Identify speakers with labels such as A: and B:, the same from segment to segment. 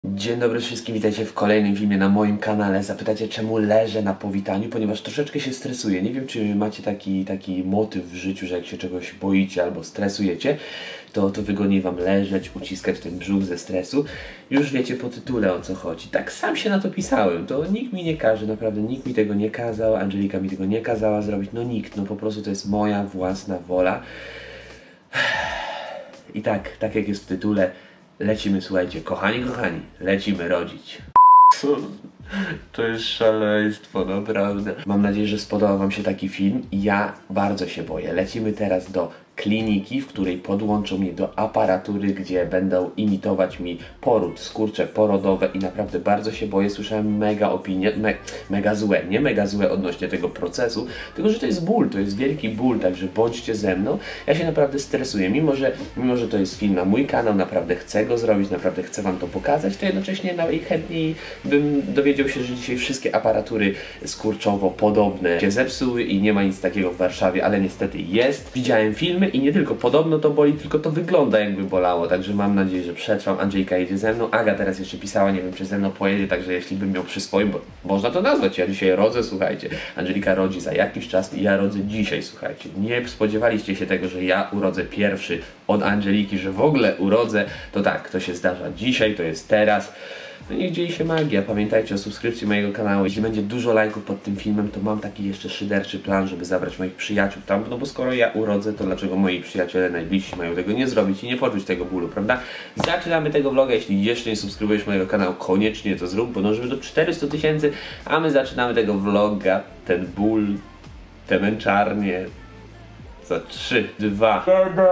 A: Dzień dobry wszystkim, witajcie w kolejnym filmie na moim kanale. Zapytacie, czemu leżę na powitaniu, ponieważ troszeczkę się stresuję. Nie wiem, czy macie taki motyw w życiu, że jak się czegoś boicie albo stresujecie, to wygodniej wam leżeć, uciskać ten brzuch ze stresu. Już wiecie po tytule, o co chodzi. Tak sam się na to pisałem, to nikt mi nie każe, naprawdę nikt mi tego nie kazał, Angelika mi tego nie kazała zrobić, no nikt, no po prostu to jest moja własna wola. I tak jak jest w tytule, lecimy, słuchajcie, kochani, lecimy rodzić. To jest szaleństwo, naprawdę. Mam nadzieję, że spodobał wam się taki film. Ja bardzo się boję. Lecimy teraz do kliniki, w której podłączą mnie do aparatury, gdzie będą imitować mi poród, skurcze porodowe i naprawdę bardzo się boję. Słyszałem mega opinie, mega złe odnośnie tego procesu, tylko że to jest ból, to jest wielki ból, także bądźcie ze mną. Ja się naprawdę stresuję, mimo że to jest film na mój kanał, naprawdę chcę go zrobić, naprawdę chcę wam to pokazać, to jednocześnie najchętniej bym dowiedział się, że dzisiaj wszystkie aparatury skurczowo podobne się zepsuły i nie ma nic takiego w Warszawie, ale niestety jest. Widziałem filmy i nie tylko podobno to boli, tylko to wygląda jakby bolało, także mam nadzieję, że przetrwam. Angelika jedzie ze mną, Aga teraz jeszcze pisała, nie wiem czy ze mną pojedzie, także jeśli bym miał przy swoim, bo można to nazwać, ja dzisiaj rodzę, słuchajcie. Angelika rodzi za jakiś czas i ja rodzę dzisiaj, słuchajcie. Nie spodziewaliście się tego, że ja urodzę pierwszy od Angeliki, że w ogóle urodzę, to tak, to się zdarza dzisiaj, to jest teraz. No niech dzieje się magia. Pamiętajcie o subskrypcji mojego kanału. Jeśli będzie dużo lajków pod tym filmem, to mam taki jeszcze szyderczy plan, żeby zabrać moich przyjaciół tam, no bo skoro ja urodzę, to dlaczego moi przyjaciele najbliżsi mają tego nie zrobić i nie poczuć tego bólu, prawda? Zaczynamy tego vloga. Jeśli jeszcze nie subskrybujesz mojego kanału, koniecznie to zrób, bo dążymy do 400 000, a my zaczynamy tego vloga, ten ból, te męczarnie. Za 3, 2, 1.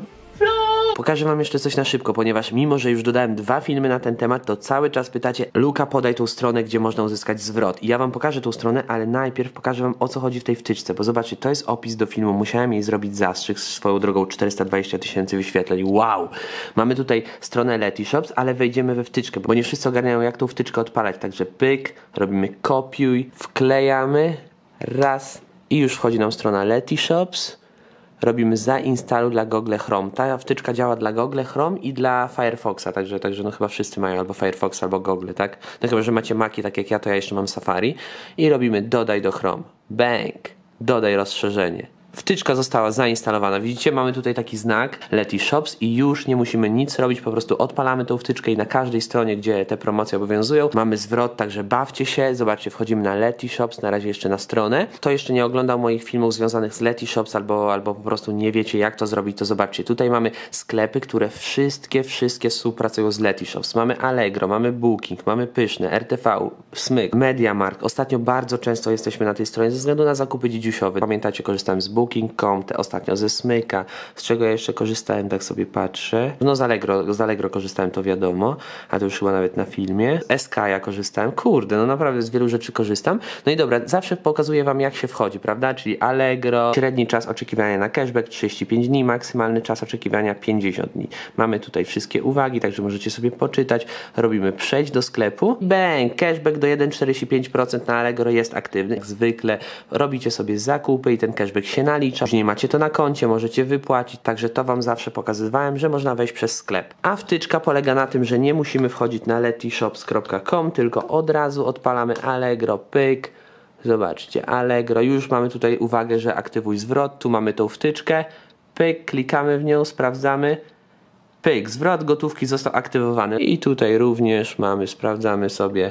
A: Pokażę wam jeszcze coś na szybko, ponieważ mimo, że już dodałem 2 filmy na ten temat, to cały czas pytacie: Luka, podaj tą stronę, gdzie można uzyskać zwrot. I ja wam pokażę tą stronę, ale najpierw pokażę wam, o co chodzi w tej wtyczce, bo zobaczcie, to jest opis do filmu, musiałem jej zrobić zastrzyk, swoją drogą 420 000 wyświetleń, wow! Mamy tutaj stronę Letyshops, ale wejdziemy we wtyczkę, bo nie wszyscy ogarniają, jak tą wtyczkę odpalać, także pyk, robimy kopiuj, wklejamy, raz i już wchodzi nam strona Letyshops. Robimy zainstaluj dla Google Chrome. Ta wtyczka działa dla Google Chrome i dla Firefoxa, także no chyba wszyscy mają albo Firefox, albo Google, tak? No chyba, że macie Maci, tak jak ja, to ja jeszcze mam Safari. I robimy dodaj do Chrome. Bang! Dodaj rozszerzenie. Wtyczka została zainstalowana. Widzicie, mamy tutaj taki znak Letyshops i już nie musimy nic robić, po prostu odpalamy tą wtyczkę i na każdej stronie, gdzie te promocje obowiązują, mamy zwrot, także bawcie się. Zobaczcie, wchodzimy na Letyshops, na razie jeszcze na stronę. Kto jeszcze nie oglądał moich filmów związanych z Letyshops albo po prostu nie wiecie, jak to zrobić, to zobaczcie. Tutaj mamy sklepy, które wszystkie współpracują z Letyshops. Mamy Allegro, mamy Booking, mamy Pyszne, RTV, Smyk, MediaMarkt. Ostatnio bardzo często jesteśmy na tej stronie ze względu na zakupy dzidziusiowe. Pamiętacie, korzystałem z Booking.com, ostatnio ze Smyka. Z czego ja jeszcze korzystałem, tak sobie patrzę. No z Allegro korzystałem, to wiadomo, a to już chyba nawet na filmie. Z SK ja korzystałem, kurde, no naprawdę z wielu rzeczy korzystam. No i dobra, zawsze pokazuję wam, jak się wchodzi, prawda? Czyli Allegro, średni czas oczekiwania na cashback 35 dni, maksymalny czas oczekiwania 50 dni. Mamy tutaj wszystkie uwagi, także możecie sobie poczytać. Robimy przejdź do sklepu. Bang! Cashback do 1,45% na Allegro jest aktywny. Jak zwykle robicie sobie zakupy i ten cashback się nalicza. Później macie to na koncie, możecie wypłacić, także to wam zawsze pokazywałem, że można wejść przez sklep. A wtyczka polega na tym, że nie musimy wchodzić na letyshops.com, tylko od razu odpalamy Allegro, pyk. Zobaczcie, Allegro, już mamy tutaj uwagę, że aktywuj zwrot, tu mamy tą wtyczkę, pyk, klikamy w nią, sprawdzamy, pyk, zwrot gotówki został aktywowany i tutaj również mamy, sprawdzamy sobie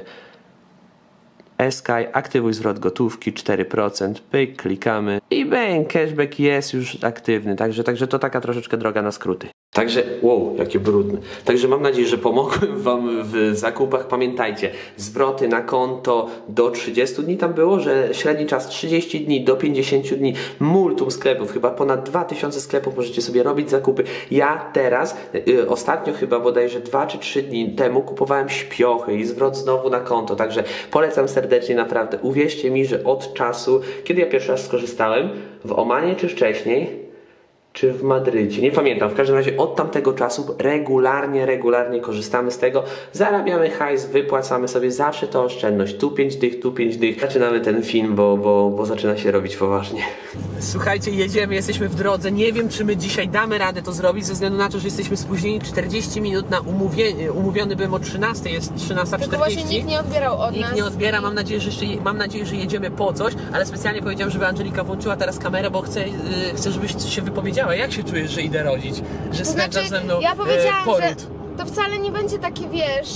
A: Sky, aktywuj zwrot gotówki 4%, pyk, klikamy i bang, cashback jest już aktywny, także to taka troszeczkę droga na skróty. Także, wow, jakie brudne. Także mam nadzieję, że pomogłem wam w zakupach. Pamiętajcie, zwroty na konto do 30 dni tam było, że średni czas 30 dni do 50 dni. Multum sklepów, chyba ponad 2000 sklepów możecie sobie robić zakupy. Ja teraz, ostatnio chyba bodajże 2 czy 3 dni temu kupowałem śpiochy i zwrot znowu na konto. Także polecam serdecznie, naprawdę. Uwierzcie mi, że od czasu, kiedy ja pierwszy raz skorzystałem, w Omanie czy wcześniej, czy w Madrycie, nie pamiętam, w każdym razie od tamtego czasu regularnie korzystamy z tego, zarabiamy hajs, wypłacamy sobie zawsze to oszczędność, tu 5 dych, tu 5 dych. Zaczynamy ten film, bo zaczyna się robić poważnie. Słuchajcie, jedziemy, jesteśmy w drodze, nie wiem czy my dzisiaj damy radę to zrobić, ze względu na to, że jesteśmy spóźnieni 40 minut na umówiony byłem o 13, jest 13:40.
B: Tylko właśnie nikt nie odbierał od nas.
A: Nikt nie odbiera, mam nadzieję, że jedziemy po coś, ale specjalnie powiedziałem, żeby Angelika włączyła teraz kamerę, bo chcę, żebyś się wypowiedziała. Jak się czujesz, że idę rodzić? Że
B: To
A: spędzasz
B: znaczy,
A: ze mną
B: ja powiedziałam,
A: poród?
B: że to wcale nie będzie takie, wiesz,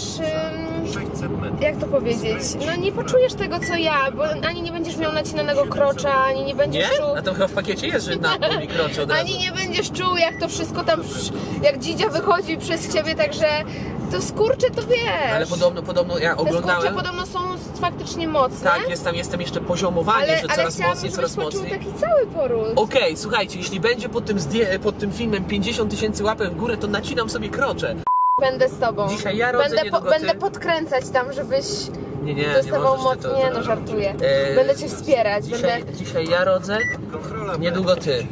B: jak to powiedzieć, no nie poczujesz tego co ja, bo ani nie będziesz miał nacinanego krocza, ani nie będziesz
A: Nie?
B: czuł...
A: A to chyba w pakiecie jest, że na mi kroczy od razu.
B: Ani nie będziesz czuł, jak to wszystko tam, jak dzidzia wychodzi przez ciebie, także to skurcze to wiesz.
A: Ale podobno ja
B: Te
A: oglądałem.
B: skurcze podobno są faktycznie mocne.
A: Tak, jestem jeszcze poziomowanie, że coraz mocniej, coraz mocniej.
B: taki cały poród.
A: Okej, słuchajcie, jeśli będzie pod tym filmem 50 000 łapek w górę, to nacinam sobie krocze.
B: Będę z tobą.
A: Dzisiaj ja rodzę,
B: Będę podkręcać tam, żebyś
A: nie
B: dostawał
A: możesz ty
B: moc. Nie no, żartuję. Będę cię wspierać.
A: Dzisiaj ja rodzę, niedługo ty.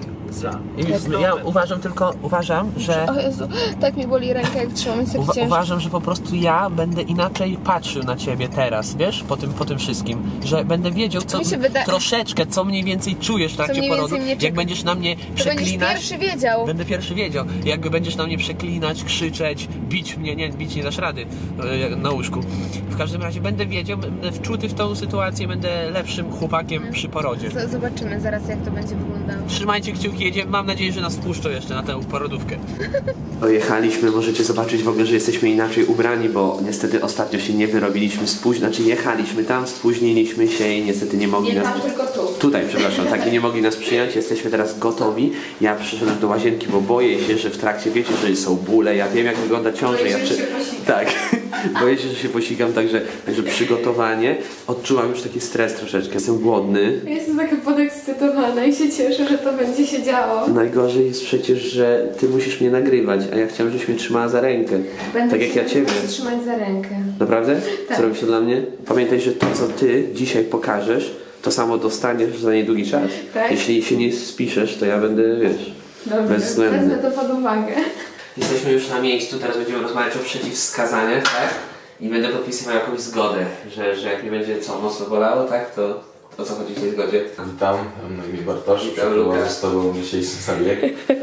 A: Ja uważam, że...
B: O Jezu, tak mi boli ręka, jak trzymam, jest tak ciężko.
A: Uważam, że po prostu ja będę inaczej patrzył na ciebie teraz, wiesz, po tym wszystkim, że będę wiedział, troszeczkę, co mniej więcej czujesz w trakcie porodu, jak będziesz na mnie przeklinać.
B: Będziesz pierwszy wiedział.
A: Będę pierwszy wiedział, jak będziesz na mnie przeklinać, krzyczeć, bić mnie, bić nie dasz rady na łóżku. W każdym razie będę wiedział, będę wczuty w tą sytuację, będę lepszym chłopakiem przy porodzie.
B: Zobaczymy zaraz, jak to będzie wyglądało.
A: Trzymajcie kciuki, jedziemy. Mam nadzieję, że nas wpuszczą jeszcze na tę porodówkę. Dojechaliśmy, możecie zobaczyć w ogóle, że jesteśmy inaczej ubrani, bo niestety ostatnio się nie wyrobiliśmy znaczy jechaliśmy tam, spóźniliśmy się i niestety nie mogli nas...
B: tam, tylko tu.
A: Tutaj, przepraszam, tak, i nie mogli nas przyjąć, jesteśmy teraz gotowi. Ja przyszedłem do łazienki, bo boję się, że w trakcie, wiecie, że są bóle, ja wiem jak wygląda ciąża. Tak, boję się, że się posikam, także przygotowanie. Odczuwam już taki stres troszeczkę, jestem głodny.
B: Jestem taka podekscytowana i się cieszę, że to będzie się działo.
A: Najgorzej jest przecież, że ty musisz mnie nagrywać, a ja chciałem, żebyś mnie trzymała za rękę. Tak jak ja ciebie.
B: Trzymać za rękę.
A: Naprawdę?
B: Tak.
A: Zrobisz to dla mnie? Pamiętaj, że to, co ty dzisiaj pokażesz, to samo dostaniesz za niedługi czas.
B: Tak?
A: Jeśli się nie spiszesz, to ja będę, wiesz, bezwzględny.
B: Wezmę to pod uwagę.
A: Jesteśmy już na miejscu, teraz będziemy rozmawiać o przeciwwskazaniach, tak? I będę podpisywał jakąś zgodę, że jak nie będzie mocno bolało, tak? To o co chodzi w tej zgodzie?
C: Witam, mam na imię Bartosz, przeprowadzę z tobą dzisiejszy zabieg.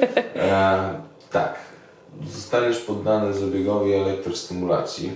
C: Tak, zostaniesz poddany zabiegowi elektrostymulacji.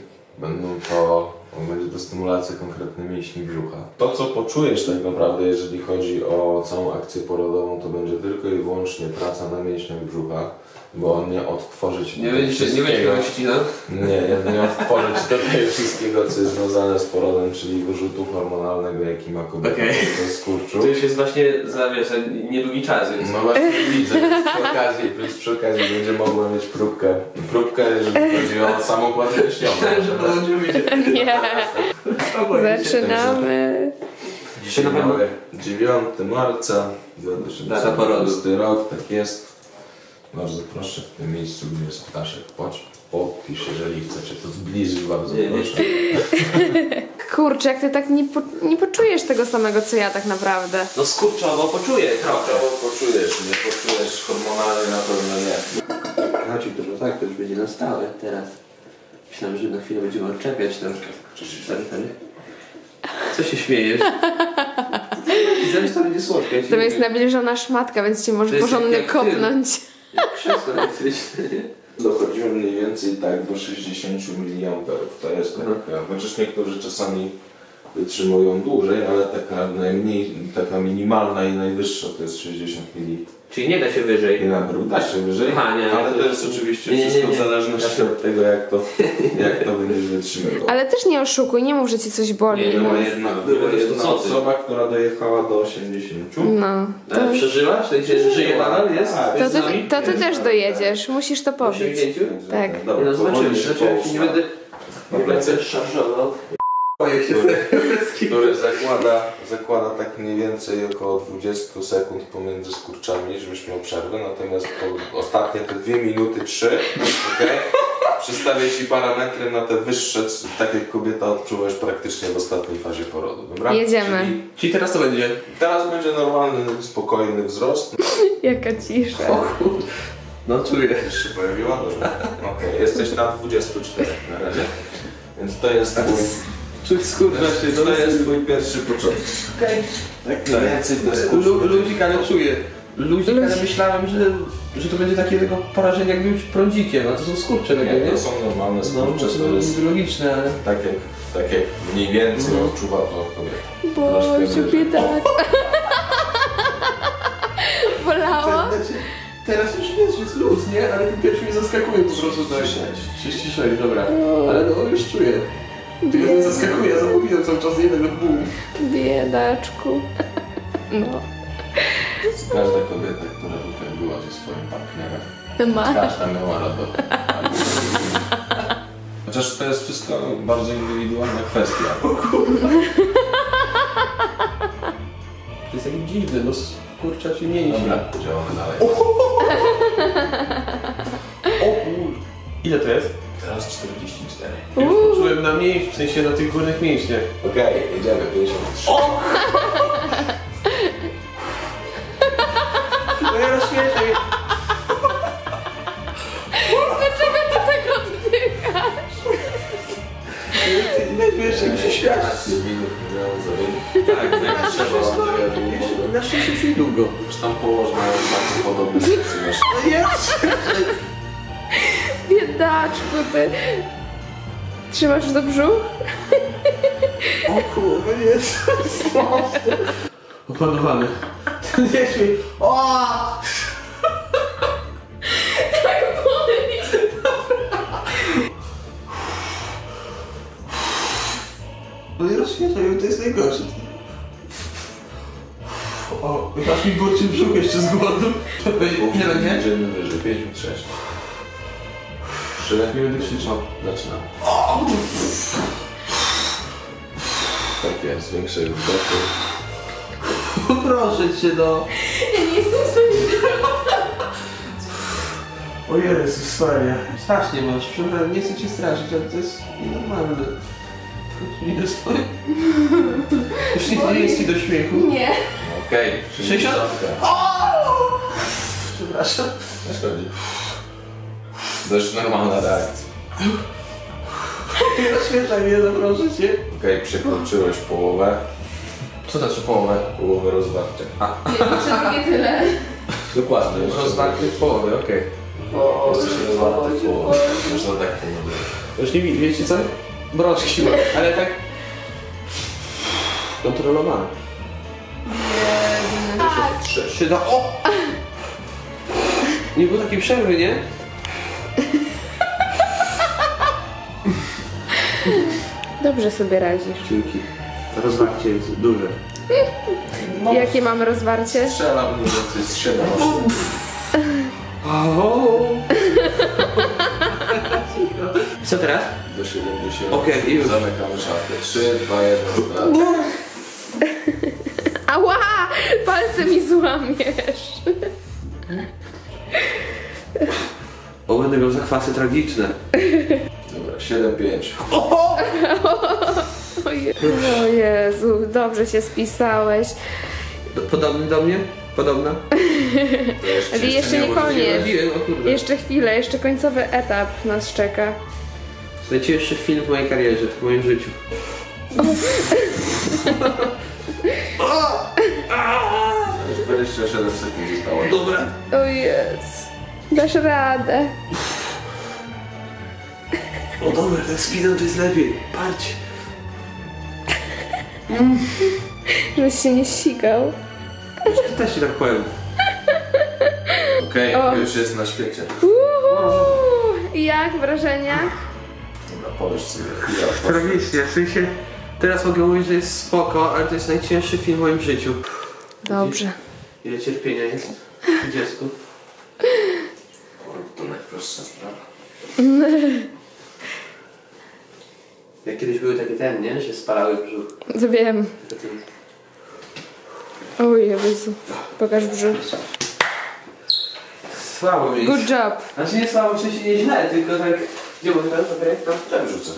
C: Będzie to stymulacja konkretnej mięśni brzucha. To, co poczujesz tak naprawdę, jeżeli chodzi o całą akcję porodową, to będzie tylko i wyłącznie praca na mięśniach brzucha, bo on nie odtworzy ci
A: Nie będzie ścinał?
C: Nie odtworzy ci tutaj wszystkiego, co jest związane z porodem, czyli wyrzutu hormonalnego, jaki ma kobieta podczas skurczu.
A: To już jest właśnie za niedługi czas. Więc...
C: No właśnie widzę, przy okazji będzie mogła mieć próbkę, jeżeli chodzi o samochód leśniowy.
B: Nie. Zaczynamy.
C: Dzisiaj mamy 9 marca 2020 rok, tak jest. Bardzo proszę, w tym miejscu, gdzie jest ptaszek, podpisz, jeżeli chcecie to zbliżyć, bardzo proszę.
B: Kurczę, jak ty tak nie poczujesz tego samego, co ja tak naprawdę.
A: No skurczowo poczuję trochę.
C: Nie poczujesz hormonalnie, na pewno nie.
A: Znaczy, to już będzie na stałe teraz. Myślałem, że na chwilę będziemy odczepiać troszkę. Sorry. Co się śmiejesz? Zaraz to będzie słodkie.
B: To jest nabliżona szmatka, więc cię może porządnie kopnąć.
A: Krzesło elektryczne, nie?
C: Dochodzimy mniej więcej tak do 60 mA. To jest taka, chociaż niektórzy czasami wytrzymują dłużej, ale taka minimalna i najwyższa to jest 60 mA.
A: Czyli nie da się wyżej.
C: Da się wyżej, ale to jest oczywiście wszystko w zależności od tego, jak to będziesz wytrzymywał.
B: Ale też nie oszukuj, nie mów, że ci coś boli.
C: Była jedna osoba, która dojechała do 80.
B: No.
A: To... Przeżyła? W sensie, żyje nadal? Jest?
B: To ty też dojedziesz, musisz to powiedzieć. Tak.
C: Dobra,
A: zobaczymy, nie będę w ogóle szarżował.
C: Który zakłada tak mniej więcej około 20 sekund pomiędzy skurczami, żebyś miał przerwę, natomiast ostatnie te 2 minuty 3, okay, przystawię ci parametry na te wyższe, tak jak kobieta odczuwasz praktycznie w ostatniej fazie porodu, dobra?
B: Jedziemy.
A: Czyli teraz to będzie?
C: Teraz będzie normalny, spokojny wzrost.
B: Jaka cisza.
A: No czuję.
C: Już się pojawiła? Dobra. Okej, jesteś na 24 na razie. Więc to jest twój...
A: Czuć skurcza się.
C: To jest twój pierwszy początek.
A: Okej.
C: Tak mniej więcej to jest
A: Ludzik, ale czuję. Ludzik, ale myślałem, że to będzie takie tylko porażenie jak być prądzikiem, a to są skurcze.
C: Nie, to są normalne skurcze, to jest
A: logiczne, ale...
C: tak jak mniej więcej odczuwa to kobieta.
B: Boże, biedak. Bolało?
A: Teraz już wiesz, jest luz, nie? Ale ten pierwszy mnie zaskakuje po prostu tak. 36, dobra. Ale no już czuję. Ty mnie zaskakuje, ja zamówiłem cały czas jeden lub pół.
B: Biedaczku. No.
C: Każda kobieta, która tutaj była ze swoim partnerem,
B: Ma.
C: każda miała radość. Chociaż to jest wszystko bardzo indywidualna kwestia.
A: To jest taki dziwny, no kurczacie mięśnie.
C: Dobra, działamy dalej.
A: O kur... Ile to jest?
C: Teraz 44.
A: Już poczułem na mięśnie, w sensie na tych górnych mięśniach.
C: Okej, jedziemy 53.
A: No ja rozśmieszam.
B: Dlaczego ty tak oddychasz?
A: Nie wiesz, jak się śmiać.
C: 15 minut miałem zabieg. Tak, jak trzeba oddychać.
A: Na szczęście już niedługo.
C: Zresztą położna jest bardzo podobny sekcję.
B: Biedaczku, ty. Trzymasz do brzuch?
A: O kurwa, jest. Opanowany. Nie śmiej. O!
B: Tak boli.
A: No i rozśmieszam, to jest najgorsze. O, aż mi burczy brzuch jeszcze z głodu. Ile będzie?
C: Idziemy wyżej, 56. 3.
A: Nie będę krzyczał.
C: Zaczynam. Tak jest, większe wdechy.
A: Proszę cię, no.
B: Ja nie jestem w stanie.
A: O Jezus Maria. Strasznie masz, przepraszam, nie chcę cię straszyć, ale to jest nienormalne. Nie swoje. Już nie jest ci do śmiechu.
B: Nie.
C: Okej,
A: 60?
C: 60.
A: Przepraszam.
C: Nie szkodzi. Dość normalna reakcja.
A: Nie rozśmieszaj mnie, no proszę cię.
C: Okej, przekroczyłeś połowę.
A: Co znaczy połowę?
C: Połowę rozwarcia.
B: Jeszcze drugie tyle.
C: Dokładnie.
A: Rozwarty w połowę, okej.
C: Jesteś rozwarty w połowę. Można tak powiedzieć.
A: Już nie wiecie co? Broczki mam, ale tak... kontrolowane. Się da... O! Nie było takiej przerwy, nie?
B: Dobrze sobie radzisz.
A: Dzięki. Rozwarcie jest duże.
B: Jakie mamy rozwarcie?
C: Strzelam mniej więcej z 7
A: Co teraz?
C: do 70.
A: Okej, już.
C: Zamykamy szafę. 3, 2, 1,
B: Ała! Palce mi złamiesz.
A: O, będę miał zakwasy tragiczne.
C: Dobra, 7, 5.
B: O Jezu, dobrze się spisałeś.
A: Podobny do mnie? Podobna?
B: Ale jeszcze nie koniec.
A: Robiłem, o kurde.
B: Jeszcze chwilę, jeszcze końcowy etap nas czeka.
A: Najcięższy film w mojej karierze, w moim życiu.
C: Już 27 sekund zostało.
A: Dobra.
B: O Jezu, dasz radę.
A: O dobra, tak spinam to jest lepiej. Patrz.
B: Żebyś się nie sikał.
A: Też ci tak powiem.
C: Okej,
B: O.
C: już jest na świecie.
B: Jak wrażenia?
C: Dobra, powiesz sobie chwilę.
A: Tragicznie, w sensie... Teraz mogę mówić, że jest spoko, ale to jest najcięższy film w moim życiu.
B: Dobrze.
A: Ile cierpienia jest w dziecku.
C: To najprostsza sprawa.
A: Jak kiedyś były takie ten, nie? Że spalały brzuch.
B: Wiem. O Jezu. Pokaż brzuch.
A: Słabo mi.
B: Good job.
A: Znaczy nie słabo, w sensie nie źle, tylko tak... Gdzie mogę teraz? Okej, tam.
C: Tam rzucę.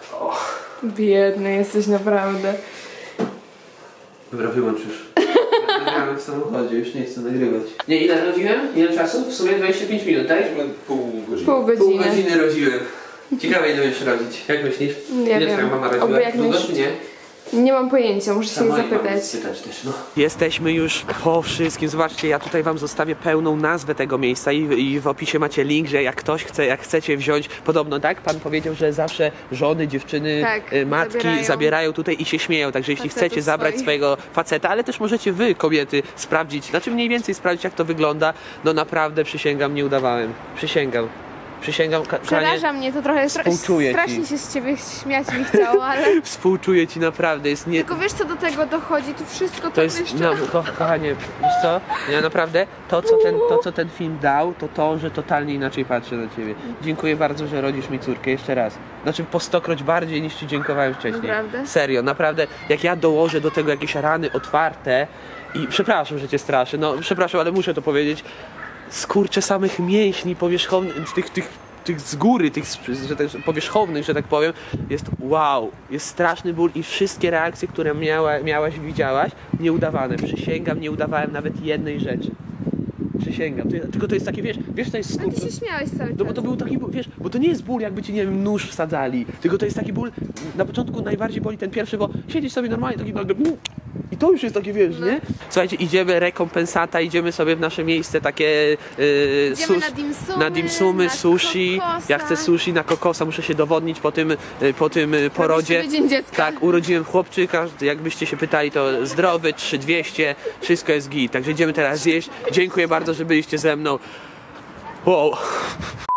B: Biedny jesteś naprawdę.
A: Dobra, wyłącz już. Nagramy w samochodzie, już nie chcę nagrywać. Nie, ile rodziłem? Ile czasu? W sumie 25 minut, tak?
C: Pół godziny.
B: Pół
A: Pół
B: godziny.
A: godziny rodziłem. Ciekawe ile będziesz rodzić. Jak myślisz?
B: Nie
A: Ile
B: wiem.
A: twoja mama
B: Oby
A: rodziła?
B: jak
A: Długo czy
B: najszybciej.
A: nie?
B: Nie mam pojęcia, muszę się jej zapytać.
A: Spytać też, no. Jesteśmy już po wszystkim. Zobaczcie, ja tutaj wam zostawię pełną nazwę tego miejsca i w opisie macie link, że jak ktoś chce, jak chcecie wziąć, podobno tak, pan powiedział, że zawsze żony, dziewczyny,
B: Tak,
A: matki zabierają tutaj i się śmieją, także jeśli
B: Facetów
A: chcecie zabrać
B: swoich.
A: swojego faceta, ale też możecie wy, kobiety, sprawdzić, znaczy mniej więcej sprawdzić jak to wygląda, no naprawdę przysięgam, nie udawałem, przysięgam, kochanie.
B: Przeraża mnie to trochę,
A: Współczuję ci.
B: strasznie się z ciebie śmiać mi chciało, ale...
A: Współczuję ci naprawdę, jest nie...
B: Tylko wiesz co do tego dochodzi, tu wszystko
A: To jest,
B: jeszcze...
A: no, kochanie, wiesz co, ja naprawdę, to co ten film dał, to, że totalnie inaczej patrzę na ciebie. Dziękuję bardzo, że rodzisz mi córkę, jeszcze raz. Znaczy po 100-kroć bardziej niż ci dziękowałem wcześniej.
B: Naprawdę?
A: Serio, naprawdę, jak ja dołożę do tego jakieś rany otwarte i przepraszam, że cię straszę, no przepraszam, ale muszę to powiedzieć, skurcze samych mięśni powierzchownych, tych z góry, tych że tak, powierzchownych, że tak powiem, jest wow, jest straszny ból i wszystkie reakcje, które miałaś, widziałaś, nieudawane. Przysięgam, nie udawałem nawet jednej rzeczy. Przysięgam. Tylko to jest takie, wiesz, to jest
B: No ty
A: skurcz.
B: się śmiałeś cały
A: No
B: czas.
A: bo to był taki ból, wiesz, bo to nie jest ból jakby ci, nie wiem, nóż wsadzali, tylko to jest taki ból, na początku najbardziej boli ten pierwszy, bo siedzisz sobie normalnie, taki nagle i to już jest takie, wiesz, nie? Słuchajcie, idziemy, rekompensata, idziemy sobie w nasze miejsce takie
B: Idziemy na dimsumy, na
A: sushi,
B: kokosa.
A: ja chcę sushi na kokosa, muszę się dowodnić po tym porodzie.
B: sobie Dzień Dziecka.
A: Tak, urodziłem chłopczyka, jakbyście się pytali, to zdrowy, 3200, wszystko jest git, także idziemy teraz zjeść. Dziękuję bardzo, że byliście ze mną. Wow.